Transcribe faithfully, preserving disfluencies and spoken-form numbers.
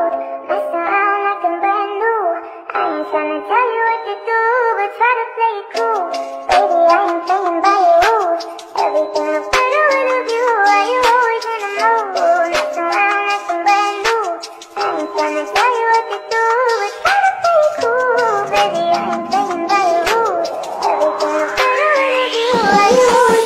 old, mess around like I'm brand new. I ain't tryna tell you what to do, but try to play it cool. Baby, I ain't playing by your rules. Everything looks better with a view. Why you always in the mood? Mess around like I'm brand new. I ain't tryna tell you what to do, but try to play it cool. Baby, I ain't playing by your rules. Everything looks better with a view. Why you always